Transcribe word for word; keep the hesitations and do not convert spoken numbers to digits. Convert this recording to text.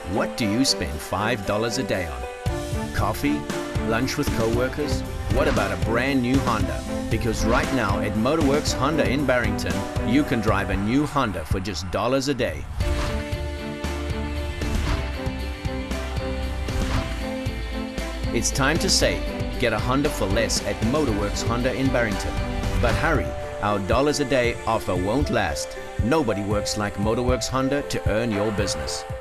What do you spend five dollars a day on? Coffee? Lunch with co-workers? What about a brand new Honda? Because right now at Motorworks Honda in Barrington, you can drive a new Honda for just dollars a day. It's time to save. Get a Honda for less at Motorworks Honda in Barrington. But hurry, our dollars a day offer won't last. Nobody works like Motorworks Honda to earn your business.